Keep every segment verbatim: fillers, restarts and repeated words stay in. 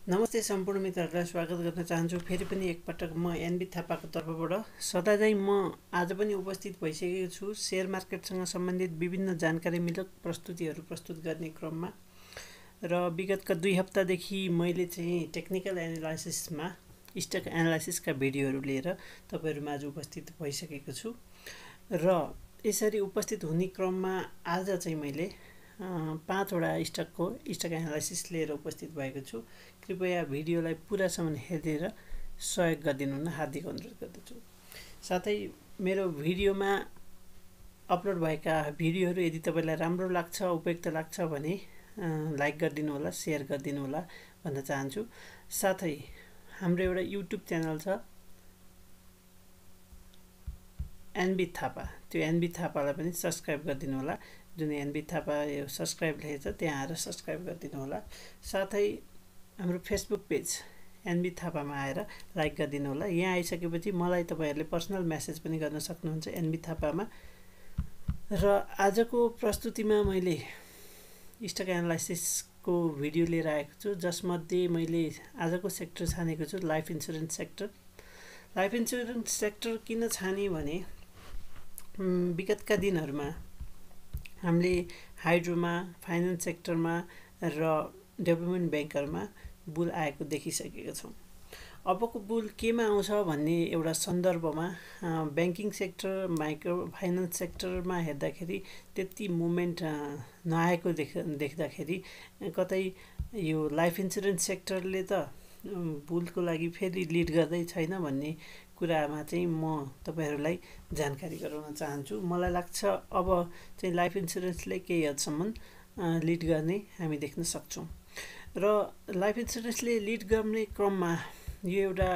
नमस्ते सम्पूर्ण मित्रहरूलाई स्वागत गर्न चाहन्छु। फेरि पनि एकपटक म एनबी थापाको तर्फबाट सदा चाहिँ म आज पनि उपस्थित भइसकेको छु सेयर मार्केटसँग सम्बन्धित विभिन्न जानकारीमूलक प्रस्तुतिहरू प्रस्तुत गर्ने क्रममा। र विगतका दुई हप्तादेखि मैले चाहिँ टेक्निकल एनालाइसिसमा स्टक एनालाइसिसका भिडियोहरू लिएर तपाईँहरूमाझ उपस्थित भइसकेको छु। र यसरी उपस्थित हुने क्रममा आज चाहिँ मैले पाँचवटा स्टकको स्टक एनालाइसिस लिएर उपस्थित भएको छु। कृपया भिडियोलाई पुरासम्म हेरेर सहयोग गरिदिनु हुन हार्दिक अनुरोध गर्दछु। साथै मेरो भिडियोमा अपलोड भएका भिडियोहरू यदि तपाईँलाई राम्रो लाग्छ, उपयुक्त लाग्छ भने लाइक गरिदिनु होला, सेयर गरिदिनु होला भन्न चाहन्छु। साथै हाम्रो एउटा युट्युब च्यानल छ एनबी थापा, त्यो एनबी थापालाई पनि सब्सक्राइब गरिदिनु होला। जुन एनबी थापा यो सब्सक्राइब लेखेको छ त्यहाँ आएर सब्सक्राइब गरिदिनु होला। साथै हाम्रो फेसबुक पेज एनबी थापामा आएर लाइक गरिदिनु होला। यहाँ आइसकेपछि मलाई तपाईँहरूले पर्सनल मेसेज पनि गर्न सक्नुहुन्छ एनबी थापामा। र आजको प्रस्तुतिमा मैले स्टक एनालाइसिसको भिडियो लिएर आएको छु, जसमध्ये मैले आजको सेक्टर छानेको छु life insurance sector. Life insurance sector किन छाने भने विगतका दिनहरूमा हामीले हाइड्रोमा, फाइनेन्स सेक्टरमा र डेभलपमेन्ट ब्याङ्कहरूमा बुल आएको देखिसकेका छौँ। अबको बुल केमा आउँछ भन्ने एउटा सन्दर्भमा ब्याङ्किङ सेक्टर, माइक्रो फाइनेन्स सेक्टरमा हेर्दाखेरि त्यति मुभमेन्ट नआएको देख देख्दाखेरि कतै यो लाइफ इन्सुरेन्स सेक्टरले त बुलको लागि फेरि लिड गर्दै छैन भन्ने कुरामा चाहिँ म तपाईँहरूलाई जानकारी गराउन चाहन्छु। मलाई लाग्छ अब चाहिँ लाइफ इन्सुरेन्सले केही हदसम्म लिड गर्ने हामी देख्न सक्छौँ। र लाइफ इन्सुरेन्सले लिड गर्ने क्रममा यो एउटा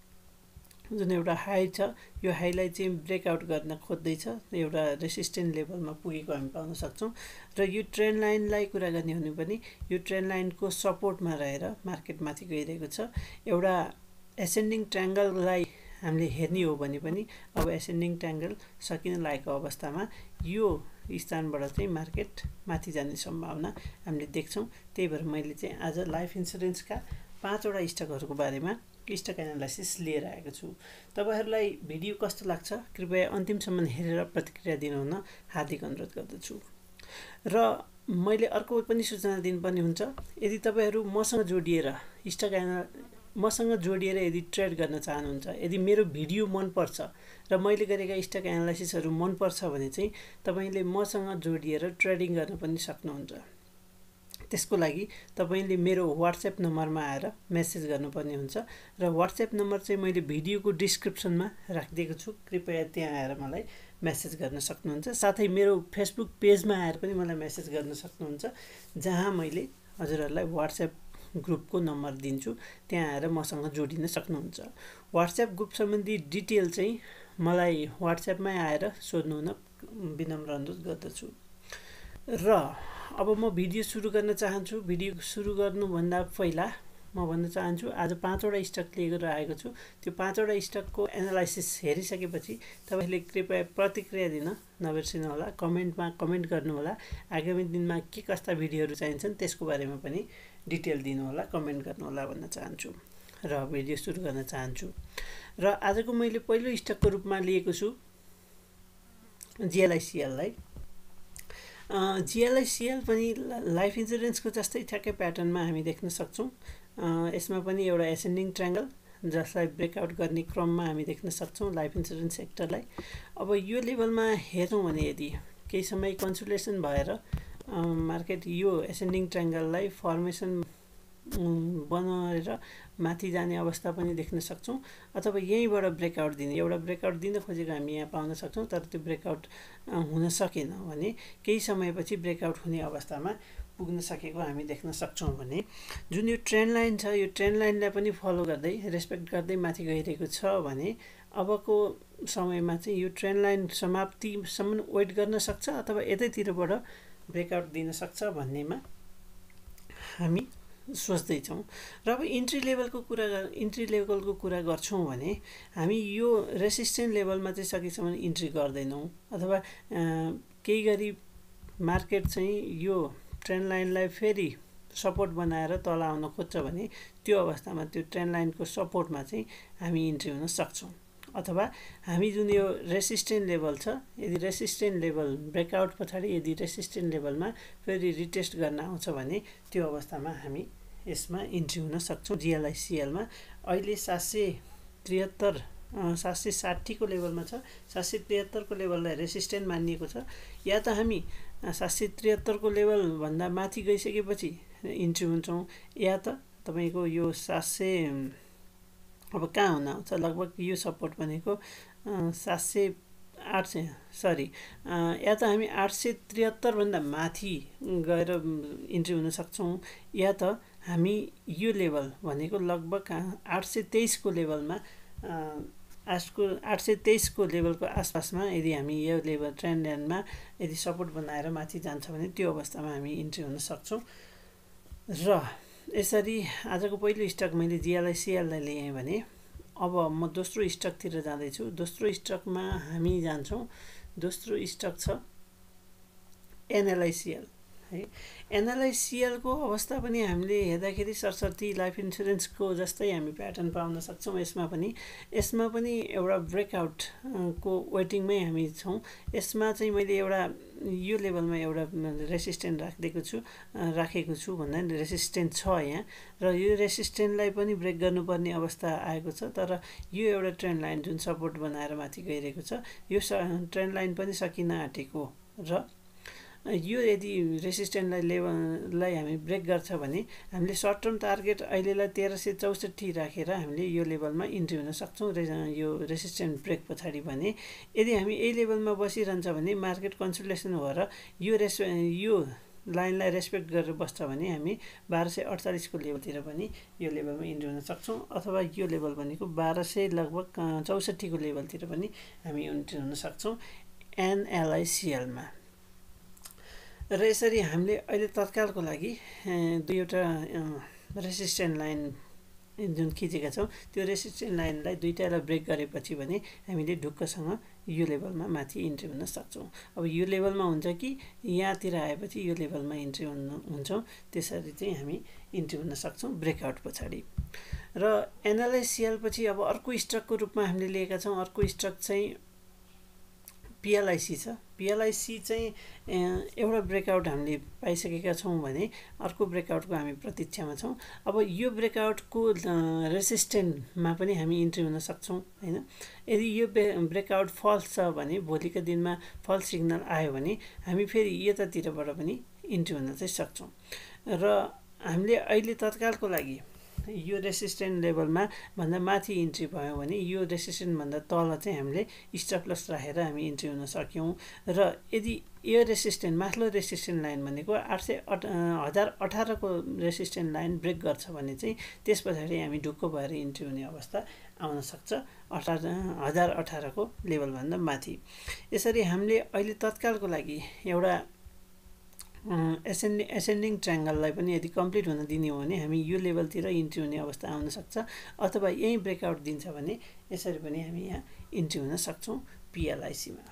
जुन एउटा हाई छ, यो हाईलाई चाहिँ ब्रेकआउट गर्न खोज्दैछ, एउटा रेसिस्टेन्ट लेभलमा पुगेको हामी पाउन सक्छौँ। र यो ट्रेन्ड लाइनलाई कुरा गर्ने हो भने पनि यो ट्रेन्ड लाइनको सपोर्टमा रहेर मार्केट माथि गइरहेको छ। एउटा एसेन्डिङ ट्रायङ्गललाई हामीले हेर्ने हो भने पनि अब एसेन्डिङ ट्रायङ्गल सकिन लागेको अवस्थामा यो स्थानबाट चाहिँ मार्केट माथि जाने सम्भावना हामीले देख्छौँ। त्यही भएर मैले चाहिँ आज लाइफ इन्सुरेन्सका पाँचवटा स्टकहरूको बारेमा स्टक एनालाइसिस लिएर आएको छु। तपाईँहरूलाई भिडियो कस्तो लाग्छ कृपया अन्तिमसम्म हेरेर प्रतिक्रिया दिनुहुन हार्दिक अनुरोध गर्दछु। र मैले अर्को पनि सूचना दिनुपर्ने हुन्छ, यदि तपाईँहरू मसँग जोडिएर स्टक एना मसँग जोडिएर यदि ट्रेड गर्न चाहनुहुन्छ, यदि मेरो भिडियो मनपर्छ र मैले गरेका स्टक एनालाइसिसहरू मनपर्छ भने चाहिँ तपाईँले मसँग जोडिएर ट्रेडिङ गर्न पनि सक्नुहुन्छ। त्यसको लागि तपाईँले मेरो वाट्सएप नम्बरमा आएर मेसेज गर्नुपर्ने हुन्छ र वाट्सएप नम्बर चाहिँ मैले भिडियोको डिस्क्रिप्सनमा राखिदिएको छु, कृपया त्यहाँ आएर मलाई मेसेज गर्न सक्नुहुन्छ। साथै मेरो फेसबुक पेजमा आएर पनि मलाई मेसेज गर्न सक्नुहुन्छ, जहाँ मैले हजुरहरूलाई वाट्सएप ग्रुपको नम्बर दिन्छु, त्यहाँ आएर मसँग जोडिन सक्नुहुन्छ। वाट्सएप ग्रुप सम्बन्धी डिटेल चाहिँ मलाई वाट्सएपमै आएर सोध्नु हुन विनम्र अनुरोध गर्दछु। र अब म भिडियो सुरु गर्न चाहन्छु। भिडियो सुरु गर्नुभन्दा पहिला म भन्न चाहन्छु आज पाँचवटा स्टक लिएर आएको छु। त्यो पाँचवटा स्टकको एनालाइसिस हेरिसकेपछि तपाईँले कृपया प्रतिक्रिया दिन नबिर्सिनु होला, कमेन्टमा कमेन्ट गर्नुहोला। आगामी दिनमा के कस्ता भिडियोहरू चाहिन्छन् त्यसको बारेमा पनि डिटेल दिनुहोला, कमेन्ट गर्नुहोला भन्न चाहन्छु र भिडियो सुरु गर्न चाहन्छु। र आजको मैले पहिलो स्टकको रूपमा लिएको छु जिएलआइसिएललाई। जिएलआइसिएल पनि लाइफ इन्सुरेन्सको जस्तै ठ्याक्कै प्याटर्नमा हामी देख्न सक्छौँ। यसमा पनि एउटा एसेन्डिङ ट्रायङ्गल जसलाई ब्रेकआउट गर्ने क्रममा हामी देख्न सक्छौँ लाइफ इन्सुरेन्स सेक्टरलाई। अब यो लेभलमा हेर्छौँ भने यदि केही समय कन्सोलिडेसन भएर मार्केट यो एसेन्डिङ ट्रायङ्गललाई फर्मेसन बनाएर माथि जाने अवस्था पनि देख्न सक्छौँ, अथवा यहीँबाट ब्रेकआउट दिने एउटा ब्रेकआउट दिन खोजेको हामी यहाँ पाउन सक्छौँ। तर त्यो ब्रेकआउट हुन सकेन भने केही समयपछि ब्रेकआउट हुने अवस्थामा पुग्न सकेको हामी देख्न सक्छौँ भने जुन यो ट्रेन्ड लाइन छ, यो ट्रेन्ड लाइनलाई पनि फलो गर्दै रेस्पेक्ट गर्दै माथि गइरहेको छ भने अबको समयमा चाहिँ यो ट्रेन्ड लाइन समाप्तिसम्म वेट गर्न सक्छ अथवा यतैतिरबाट ब्रेकआउट दिन सक्छ भन्नेमा हामी सोच्दैछौँ। र अब इन्ट्री लेभलको कुरा इन्ट्री लेभलको कुरा गर्छौँ भने हामी यो रेसिस्टेन्ट लेभलमा चाहिँ सकेसम्म इन्ट्री गर्दैनौँ, अथवा केही गरी मार्केट चाहिँ यो ट्रेन्ड लाइनलाई फेरि सपोर्ट बनाएर तल आउन खोज्छ भने त्यो अवस्थामा त्यो ट्रेन्ड लाइनको सपोर्टमा चाहिँ हामी इन्ट्री हुन सक्छौँ। अथवा हामी जुन यो रेसिस्टेन्ट लेभल छ, यदि रेसिस्टेन्ट लेभल ब्रेकआउट पछाडि यदि रेसिस्टेन्ट लेभलमा फेरि रिटेस्ट गर्न आउँछ भने त्यो अवस्थामा हामी यसमा इन्ट्री हुन सक्छौँ। जिएलआइसिएलमा अहिले सात सय त्रिहत्तर सात सय साठीको लेभलमा छ। सात सय त्रिहत्तरको लेभललाई रेसिस्टेन्ट मानिएको छ। या त हामी सात सय त्रिहत्तरको लेभलभन्दा माथि गइसकेपछि इन्ट्री हुन्छौँ, या त तपाईँको यो सात सय अब कहाँ हुन आउँछ, लगभग यो सपोर्ट भनेको सात सय आठ सय सरी या त हामी आठ सय त्रिहत्तरभन्दा माथि गएर इन्ट्री हुन सक्छौँ, या त हामी यो लेभल भनेको लगभग आठ सय तेइसको लेभलमा आजको आठ सय तेइसको लेभलको आसपासमा यदि हामी यो लेभल ट्रेन्ड लाइनमा यदि सपोर्ट बनाएर माथि जान्छ भने त्यो अवस्थामा हामी इन्ट्री हुन सक्छौँ। र यसरी आजको पहिलो स्टक मैले जिएलआइसिएललाई लिएँ भने अब म दोस्रो स्टकतिर जाँदैछु। दोस्रो स्टकमा हामी जान्छौँ। दोस्रो स्टक छ एनएलआइसिएल है। एनएलआइसिएलको अवस्था पनि हामीले हेर्दाखेरि सरस्वती लाइफ इन्सुरेन्सको जस्तै हामी प्याटर्न पाउन सक्छौँ। यसमा पनि यसमा पनि एउटा ब्रेकआउट को वेटिङमै हामी छौँ। यसमा चाहिँ मैले एउटा यो लेभलमा एउटा रेसिस्टेन्ट राखिदिएको छु राखेको छु भन्दा रेसिस्टेन्ट छ यहाँ, र यो रेसिस्टेन्टलाई पनि ब्रेक गर्नुपर्ने अवस्था आएको छ। तर यो एउटा ट्रेन्ड लाइन जुन सपोर्ट बनाएर माथि गइरहेको छ, यो ट्रेन्ड लाइन पनि सकिन आँटेको, र यो यदि रेसिस्टेन्टलाई लेभललाई हामी ब्रेक गर्छ भने हामीले सर्ट टर्म टार्गेट अहिलेलाई तेह्र सय चौसठी राखेर हामीले यो लेभलमा इन्ट्री हुन सक्छौँ यो रेसिस्टेन्ट ब्रेक पछाडि। भने यदि हामी यही लेभलमा बसिरहन्छ भने मार्केट कन्सोलिडेसन भएर यो रेस यो लाइनलाई रेस्पेक्ट गरेर बस्छ भने हामी बाह्र सय अडचालिसको लेभलतिर पनि यो लेभलमा इन्ट्री हुन सक्छौँ, अथवा यो लेभल भनेको बाह्र सय लगभग चौसठीको लेभलतिर पनि हामी इन्ट्री हुन सक्छौँ एनएलआइसिएलमा। र यसरी हामीले अहिले तत्कालको लागि दुईवटा रेसिस्टेन्ट लाइन जुन खिचेका छौँ, त्यो रेसिस्टेन्ट लाइनलाई दुईटालाई ब्रेक गरेपछि भने हामीले ढुक्कसँग यो लेभलमा माथि इन्ट्री हुन सक्छौँ। अब यो लेभलमा हुन्छ कि यहाँतिर आएपछि यो लेभलमा इन्ट्री हुन हुन्छौँ, त्यसरी चाहिँ हामी इन्ट्री हुन सक्छौँ ब्रेकआउट पछाडि। र एनएलआइसिएल पछि अब अर्को स्टकको रूपमा हामीले लिएका छौँ। अर्को स्टक चाहिँ पिएलआइसी छ। पिएलआइसी चाहिँ एउटा ब्रेकआउट हामीले पाइसकेका छौँ भने अर्को ब्रेकआउटको हामी प्रतीक्षामा छौँ। अब यो ब्रेकआउटको रेसिस्टेन्टमा पनि हामी इन्ट्री हुन सक्छौँ हैन। यदि यो ब्रेकआउट फल्स छ भने भोलिको दिनमा फल्स सिग्नल आयो भने हामी फेरि यतातिरबाट पनि इन्ट्री हुन चाहिँ सक्छौँ। र हामीले अहिले तत्कालको लागि यो रेसिस्टेन्ट लेभलमा भन्दा माथि इन्ट्री भयो भने यो रेसिस्टेन्ट भन्दा तल चाहिँ हामीले स्टप लस राखेर हामी इन्ट्री हुन सक्यौँ। र यदि यो रेसिस्टेन्ट माथिल्लो रेसिस्टेन्ट लाइन भनेको आठ सय हजार अठारको रेसिस्टेन्ट लाइन ब्रेक गर्छ भने चाहिँ त्यस पछाडि हामी ढुक्क भएर इन्ट्री हुने अवस्था आउन सक्छ अठार हजार अठारको लेभलभन्दा माथि। यसरी हामीले अहिले तत्कालको लागि एउटा एसेन्डिङ एसेन्डिङ ट्रायङ्गललाई पनि यदि कम्प्लिट हुन दिने हो भने हामी यो लेभलतिर इन्ट्री हुने अवस्था आउन सक्छ, अथवा यही ब्रेकआउट दिन्छ भने यसरी पनि हामी यहाँ इन्ट्री हुन सक्छौँ पिएलआइसीमा।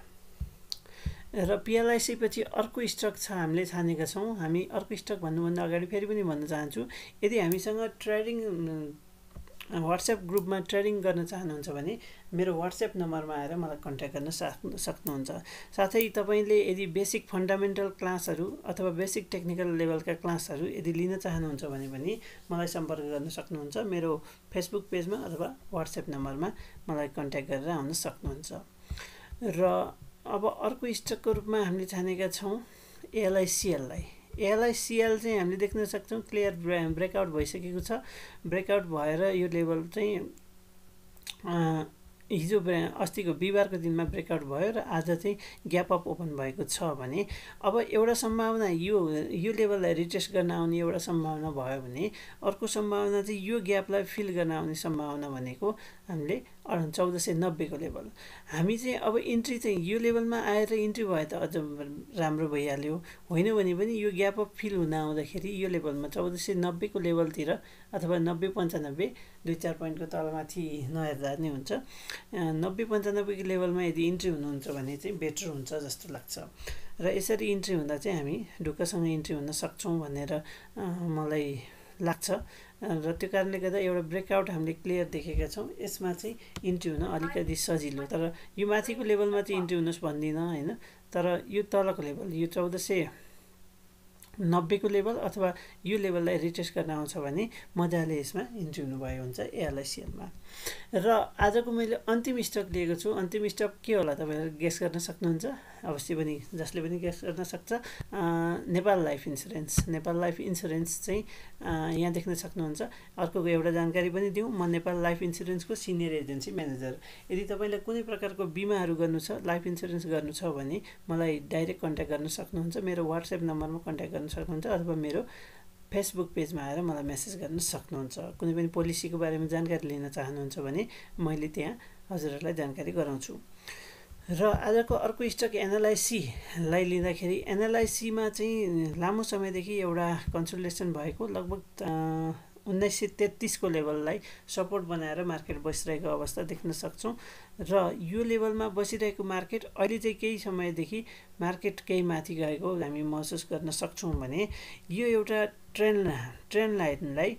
र पिएलआइसी पछि अर्को स्टक छ हामीले छानेका छौँ। हामी अर्को स्टक भन्नुभन्दा अगाडि फेरि पनि भन्न चाहन्छु, यदि हामीसँग ट्रेडिङ वाट्सएप ग्रुपमा ट्रेडिङ गर्न चाहनुहुन्छ भने मेरो वाट्सएप नम्बरमा आएर मलाई कन्ट्याक्ट गर्न सक्नुहुन्छ। साथै तपाईँले यदि बेसिक फन्डामेन्टल क्लासहरू अथवा बेसिक टेक्निकल लेभलका क्लासहरू यदि लिन चाहनुहुन्छ भने पनि मलाई सम्पर्क गर्न सक्नुहुन्छ। मेरो फेसबुक पेजमा अथवा वाट्सएप नम्बरमा मलाई कन्ट्याक्ट गरेर आउन सक्नुहुन्छ। र अब अर्को स्टकको रूपमा हामीले छानेका छौँ एलआइसिएललाई। एलआइसिएल चाहिँ हामीले देख्न सक्छौँ क्लियर ब्रेकआउट भइसकेको छ। ब्रेकआउट भएर यो लेभल चाहिँ हिजो अस्तिको बिहिबारको दिनमा ब्रेकआउट भयो र आज चाहिँ ग्याप अप ओपन भएको छ भने अब एउटा सम्भावना यो यो लेभललाई रिटेस्ट गर्न आउने एउटा सम्भावना भयो भने अर्को सम्भावना चाहिँ यो ग्यापलाई फिल गर्न आउने सम्भावना भनेको हामीले चौध सय नब्बेको लेभल। हामी चाहिँ अब इन्ट्री चाहिँ यो लेभलमा आएर इन्ट्री भए त अझ राम्रो भइहाल्यो, होइन भने पनि यो ग्याप अप फिल हुन आउँदाखेरि यो लेभलमा चौध सय नब्बेको लेभलतिर अथवा नब्बे पन्चानब्बे दुई चार पोइन्टको तलमाथि नहेर्दा नै हुन्छ। नब्बे पन्चानब्बेको लेभलमा यदि इन्ट्री हुनुहुन्छ भने चाहिँ बेटर हुन्छ जस्तो लाग्छ र यसरी इन्ट्री हुँदा चाहिँ हामी ढुक्कसँग इन्ट्री हुन सक्छौँ भनेर मलाई लाग्छ र त्यो कारणले गर्दा एउटा ब्रेकआउट हामीले क्लियर देखेका छौँ यसमा चाहिँ इन्ट्री हुन अलिकति सजिलो तर यो माथिको लेभलमा चाहिँ इन्ट्री हुनुहोस् भन्दिनँ होइन तर यो तलको लेभल यो चौध सय नब्बेको लेभल अथवा यो लेभललाई रिटेस्ट गर्न आउँछ भने मजाले यसमा इन्ट्री हुनुभयो हुन्छ एएलआइसिएलमा र आजको मैले अन्तिम स्टक लिएको छु अन्तिम स्टक के होला तपाईँहरू गेस गर्न सक्नुहुन्छ अवश्य पनि जसले पनि गेस गर्न सक्छ Nepal life insurance Nepal life insurance चाहिँ यहाँ देख्न सक्नुहुन्छ अर्को एउटा जानकारी पनि दिउँ म नेपाल लाइफ इन्सुरेन्सको सिनियर एजेन्सी म्यानेजर यदि तपाईँलाई कुनै प्रकारको बिमाहरू गर्नु छ लाइफ इन्सुरेन्स गर्नु छ भने मलाई डाइरेक्ट कन्ट्याक्ट गर्न सक्नुहुन्छ मेरो वाट्सएप नम्बरमा कन्ट्याक्ट गर्न सक्नुहुन्छ अथवा मेरो फेसबुक पेजमा आएर मलाई मेसेज गर्न सक्नुहुन्छ कुनै पनि पोलिसीको बारेमा जानकारी लिन चाहनुहुन्छ भने मैले त्यहाँ हजुरहरूलाई जानकारी गराउँछु र आजको अर्को स्टक एनएलआइसीलाई लिँदाखेरि एनएलआइसीमा चाहिँ लामो समयदेखि एउटा कन्सल्टेसन भएको लगभग उन्नाइस सय तेत्तिसको लेभललाई सपोर्ट बनाएर मार्केट बसिरहेको अवस्था देख्न सक्छौँ र यो लेभलमा बसिरहेको मार्केट अहिले चाहिँ केही समयदेखि मार्केट केही माथि गएको हामी महसुस गर्न सक्छौँ भने यो एउटा ट्रेन्ड ट्रेन्ड लाइनलाई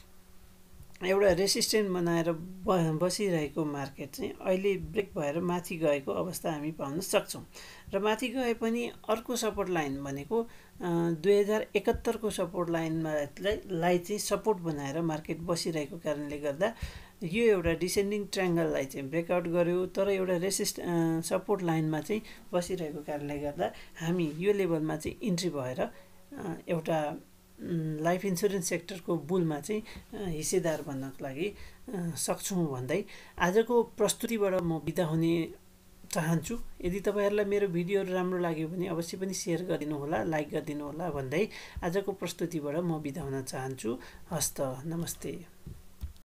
एउटा रेसिस्टेन्ट बनाएर बसिरहेको मार्केट चाहिँ अहिले ब्रेक भएर माथि गएको अवस्था हामी पाउन सक्छौँ र माथि गए पनि अर्को सपोर्ट लाइन भनेको दुई हजार एकहत्तरको सपोर्ट लाइनमा लाई चाहिँ सपोर्ट बनाएर मार्केट बसिरहेको कारणले गर्दा यो एउटा डिसेन्डिङ ट्रायङ्गललाई चाहिँ ब्रेकआउट गर्यो तर एउटा रेसिस्ट सपोर्ट लाइनमा चाहिँ बसिरहेको कारणले गर्दा हामी यो लेभलमा चाहिँ इन्ट्री भएर एउटा लाइफ इन्सुरेन्स सेक्टरको बुलमा चाहिँ हिस्सेदार बन्नको लागि सक्छौँ भन्दै आजको प्रस्तुतिबाट म बिदा हुने चाहन्छु यदि तपाईँहरूलाई मेरो भिडियोहरू राम्रो लाग्यो भने अवश्य पनि सेयर गरिदिनु होला लाइक गरिदिनु होला भन्दै आजको प्रस्तुतिबाट म बिदा हुन चाहन्छु हस्त नमस्ते।